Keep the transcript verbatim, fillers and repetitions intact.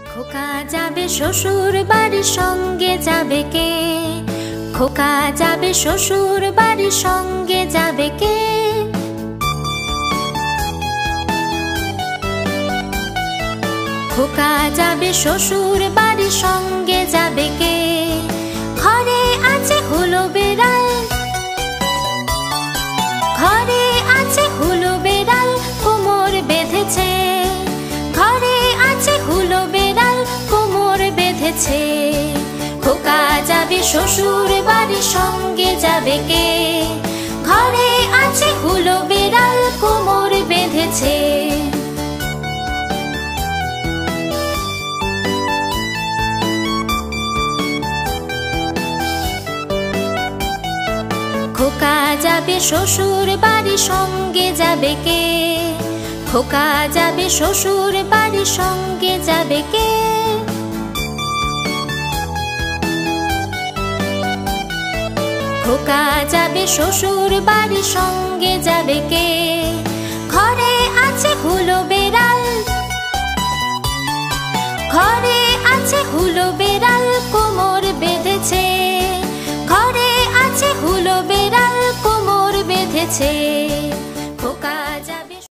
খোকা যাবে শ্বশুর বাড়ির সঙ্গে যাবে কে? খোকা যাবে শ্বশুর বাড়ির সঙ্গে যাবে কে? খোকা যাবে শ্বশুর বাড়ির সঙ্গে যাবে কে? ঘরে আছে হুলো বেড়াল, ঘরে আছে হুলো বেড়াল কোমর বেঁধেছে। ঘরে আছে হুলো বেড়াল কোমর বেঁধেছে। খোকা যাবে শ্বশুর বাড়ির সঙ্গে যাবে কে? ঘরে আছে হুলো বেড়াল কোমর বেঁধেছে। খোকা যাবে শ্বশুর বাড়ির সঙ্গে যাবে কে? খোকা যাবে শ্বশুর বাড়ির সঙ্গে যাবে কে? খোকা যাবে শ্বশুর বাড়ির সঙ্গে যাবে কে? ঘরে আছে হুলো বেড়াল, ঘরে আছে হুলো বেড়াল কোমর বেঁধেছে। ঘরে আছে হুলো বেড়াল কোমর বেঁধেছে।